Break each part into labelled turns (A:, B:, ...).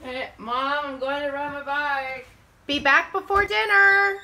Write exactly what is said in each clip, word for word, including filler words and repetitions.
A: Hey, Mom, I'm going to ride my bike.
B: Be back before dinner.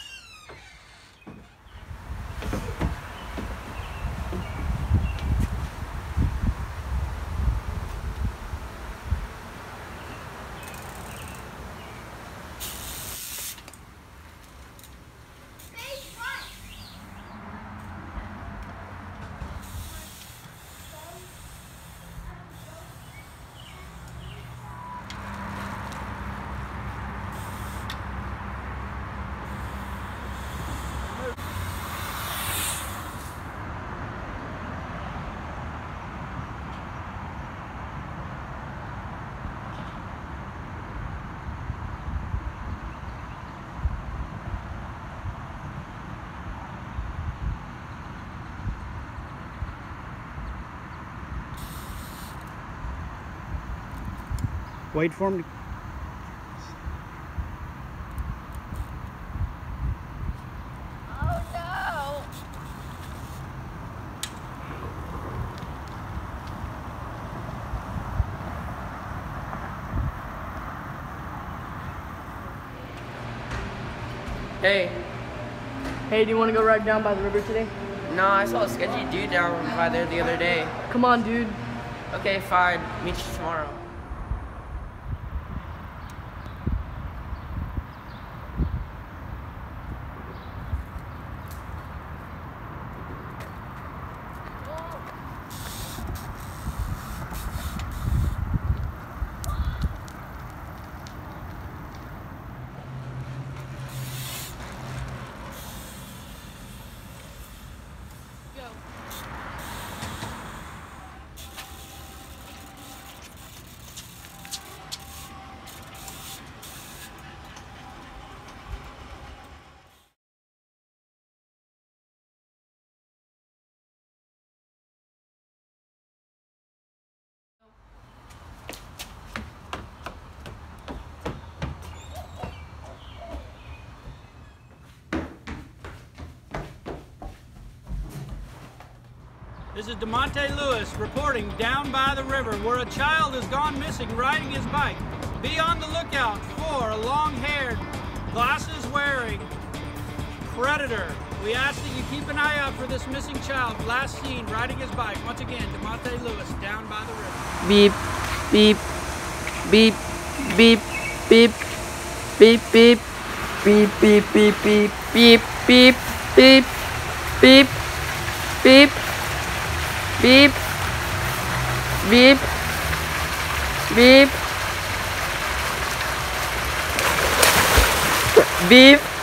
C: Wait for him to...
B: Oh no!
A: Hey.
D: Hey, do you want to go ride down by the river today?
A: No, I saw a sketchy dude down by there the other day.
D: Come on, dude.
A: Okay, fine. Meet you tomorrow.
E: This is DeMonte Lewis reporting down by the river where a child has gone missing riding his bike. Be on the lookout for a long-haired, glasses-wearing predator. We ask that you keep an eye out for this missing child last seen riding his bike. Once again, DeMonte Lewis down by the river.
D: Beep, beep, beep, beep, beep, beep, beep, beep, beep, beep, beep, beep, beep, beep, beep, beep, beep, beep, beep, beep.